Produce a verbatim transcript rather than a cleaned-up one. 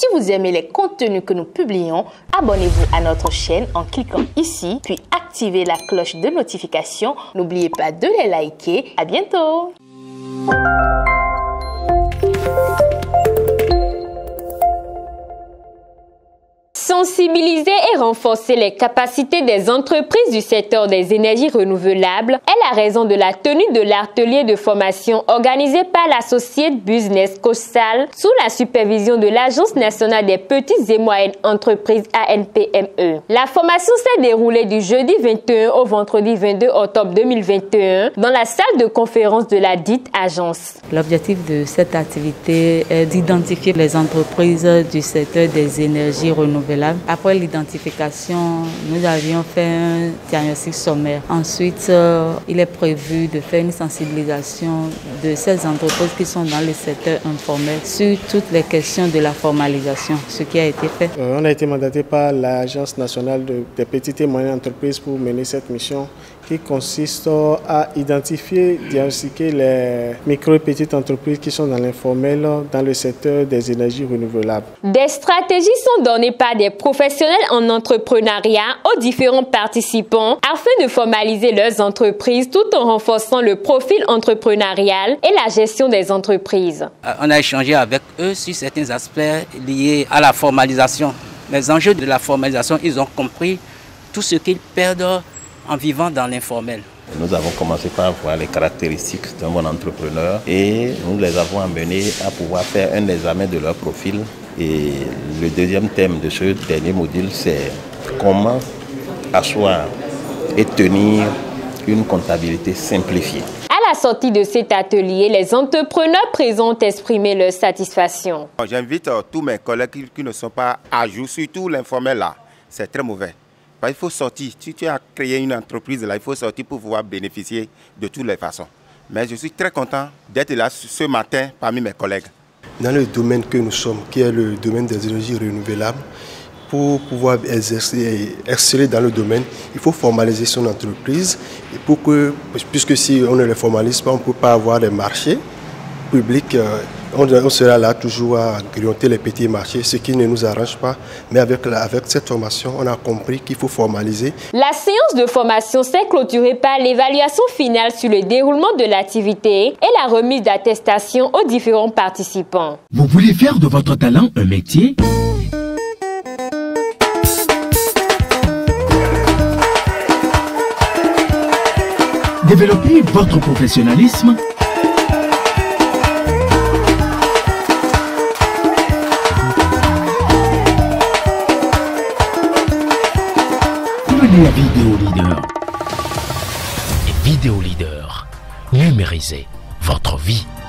Si vous aimez les contenus que nous publions, abonnez-vous à notre chaîne en cliquant ici, puis activez la cloche de notification. N'oubliez pas de les liker. À bientôt! Sensibiliser et renforcer les capacités des entreprises du secteur des énergies renouvelables est la raison de la tenue de l'atelier de formation organisé par l'Associate Business COSAL sous la supervision de l'Agence nationale des petites et moyennes entreprises A N P M E. La formation s'est déroulée du jeudi vingt et un au vendredi vingt-deux octobre deux mille vingt et un dans la salle de conférence de la dite agence. L'objectif de cette activité est d'identifier les entreprises du secteur des énergies renouvelables. Après l'identification, nous avions fait un diagnostic sommaire. Ensuite, euh, il est prévu de faire une sensibilisation de ces entreprises qui sont dans le secteur informel sur toutes les questions de la formalisation, ce qui a été fait. Euh, on a été mandaté par l'Agence nationale de, des petites et moyennes entreprises pour mener cette mission qui consiste à identifier, diagnostiquer les micro et petites entreprises qui sont dans l'informel dans le secteur des énergies renouvelables. Des stratégies sont données par des professionnels en entrepreneuriat aux différents participants afin de formaliser leurs entreprises tout en renforçant le profil entrepreneurial et la gestion des entreprises. On a échangé avec eux sur certains aspects liés à la formalisation. Les enjeux de la formalisation, ils ont compris tout ce qu'ils perdent en vivant dans l'informel. Nous avons commencé par voir les caractéristiques d'un bon entrepreneur et nous les avons amenés à pouvoir faire un examen de leur profil. Et le deuxième thème de ce dernier module, c'est comment asseoir et tenir une comptabilité simplifiée. À la sortie de cet atelier, les entrepreneurs présents ont exprimé leur satisfaction. J'invite tous mes collègues qui ne sont pas à jour, surtout l'informel là, c'est très mauvais. Il faut sortir. Si tu as créé une entreprise là, il faut sortir pour pouvoir bénéficier de toutes les façons. Mais je suis très content d'être là ce matin parmi mes collègues. Dans le domaine que nous sommes, qui est le domaine des énergies renouvelables, pour pouvoir exercer, exceller dans le domaine, il faut formaliser son entreprise. Et pour que, puisque si on ne le formalise pas, on ne peut pas avoir des marchés publics. On sera là toujours à grignoter les petits marchés, ce qui ne nous arrange pas. Mais avec, la, avec cette formation, on a compris qu'il faut formaliser. La séance de formation s'est clôturée par l'évaluation finale sur le déroulement de l'activité et la remise d'attestation aux différents participants. Vous voulez faire de votre talent un métier? Développez votre professionnalisme. La Vidéo Leader. Vidéo Leader. Numérisez votre vie.